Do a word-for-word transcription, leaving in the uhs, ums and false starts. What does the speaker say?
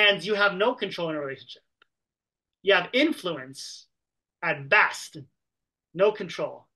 and you have no control in a relationship. You have influence at best, no control.